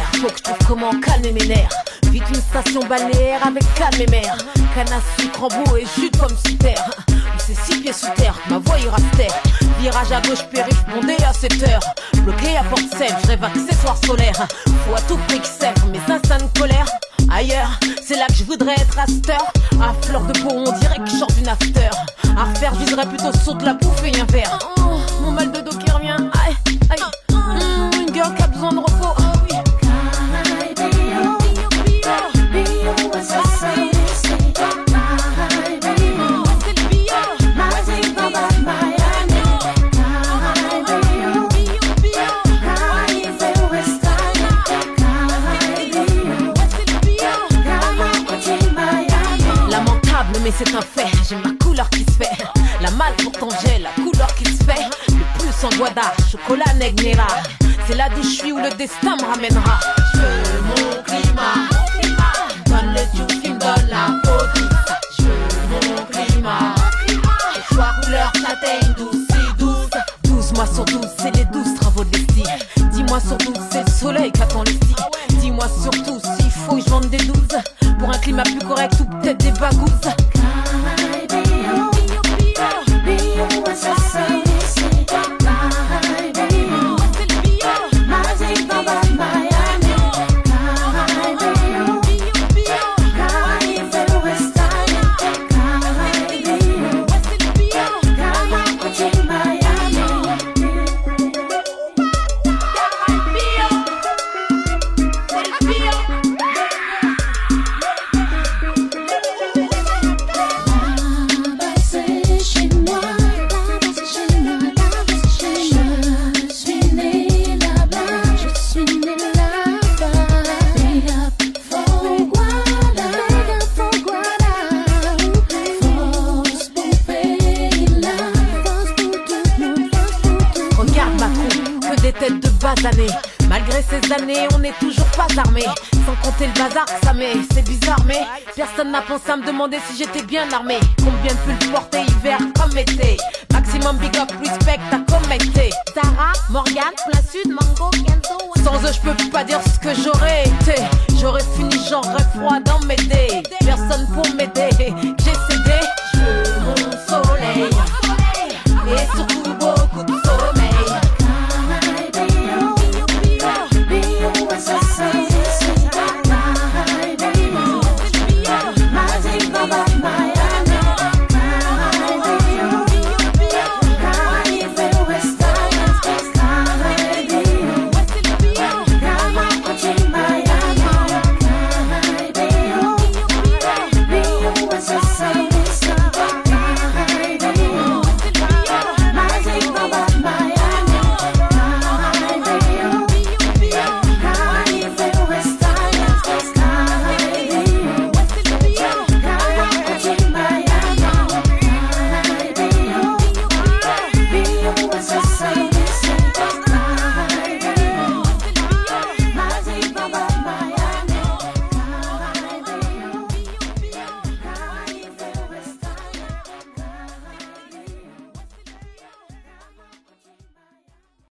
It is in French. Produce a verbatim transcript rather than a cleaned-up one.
Faut que je trouve comment calmer mes nerfs. Vite une station balnéaire avec calme et mer. Canne à sucre en beau et jus de pomme sous terre. Où c'est six pieds sous terre, ma voix ira se taire. Virage à gauche, périph' bondé à sept heures. Bloqué à porte sève, je rêve accessoires solaires. Faut à tout prix que sèvre mes instantes colère. Ailleurs, c'est là que je voudrais être à cette heure. À fleur de peau, on dirait que je sors d'une after. À refaire, je viserais plutôt saut de la bouffe et un verre. Oh, mon mal de dos qui revient, aïe, aïe. Mmh, une girl qui a besoin de repos, oh oui. Mais c'est un fait, j'ai ma couleur qui se fait. La malle pourtant j'ai la couleur qui se fait. Le plus en guada, chocolat negra. C'est là d'où je suis où le destin me ramènera. Je veux mon climat. Donne le juice qui me donne la folie. Je veux mon climat. Le choix couleur châtaigne douce, si douce. douze mois sur douze, c'est les douze travaux de l'estime. dix mois sur douze, c'est le soleil qui attend l'estime. dix mois surtout, s'il faut que je vende des douze. Pour un climat plus correct ou peut-être des bagouses. Tête de basané. Malgré ces années, on n'est toujours pas armé. Sans compter le bazar que ça met, c'est bizarre mais personne n'a pensé à me demander si j'étais bien armé. Combien de pulls porter hiver comme été. Maximum big up, respect, t'as commetté. Sarah, Morgane, plein sud, Mango, Kenzo. Sans eux je peux pas dire ce que j'aurais été. J'aurais fini genre froid dans mes days.